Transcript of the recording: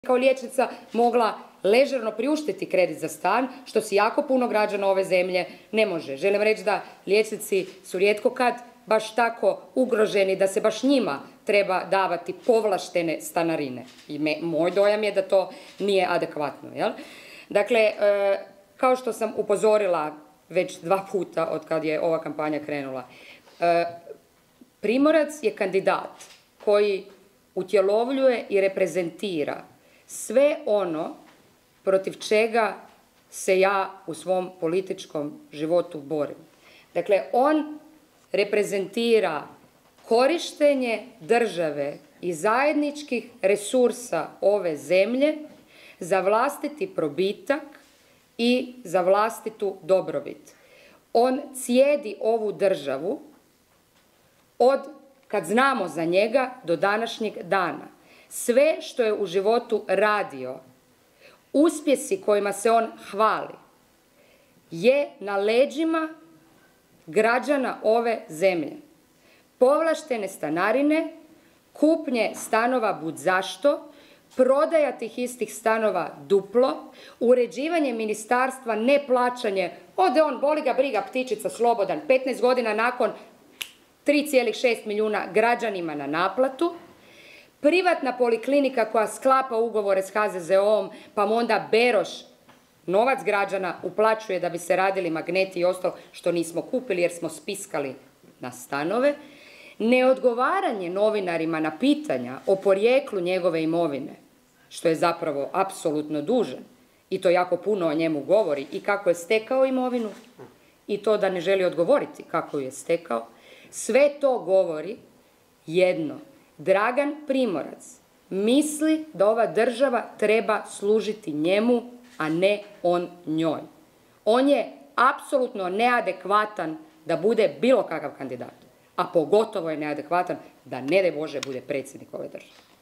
kao liječnica mogla ležerno priuštiti kredit za stan, što si jako puno građana ove zemlje ne može. Želim reći da liječnici su rijetko kad baš tako ugroženi da se baš njima treba davati povlaštene stanarine. I moj dojam je da to nije adekvatno. Jel? Dakle, kao što sam upozorila već 2 puta od kad je ova kampanja krenula, Primorac je kandidat koji utjelovljuje i reprezentira sve ono protiv čega se ja u svom političkom životu borim. Dakle, on reprezentira korištenje države i zajedničkih resursa ove zemlje za vlastiti probitak i za vlastitu dobrobit. On cijedi ovu državu od kad znamo za njega do današnjeg dana. Sve što je u životu radio, uspjesi kojima se on hvali, je na leđima građana ove zemlje. Povlaštene stanarine, kupnje stanova budzašto, prodaja tih istih stanova duplo, uređivanje ministarstva, neplaćanje, ode on, boli ga briga, ptičica slobodan, 15 godina nakon 3,6 milijuna građanima na naplatu, privatna poliklinika koja sklapa ugovore s HZZO-om, pa mu onda Beroš novac građana uplaćuje da bi se radili magneti i ostalo što nismo kupili jer smo spiskali na stanove, neodgovaranje novinarima na pitanja o porijeklu njegove imovine, što je zapravo apsolutno dužan i to jako puno o njemu govori i kako je stekao imovinu i to da ne želi odgovoriti kako ju je stekao, sve to govori jedno. Dragan Primorac misli da ova država treba služiti njemu, a ne on njoj. On je apsolutno neadekvatan da bude bilo kakav kandidat, a pogotovo je neadekvatan da ne daj Bože bude predsjednik ove države.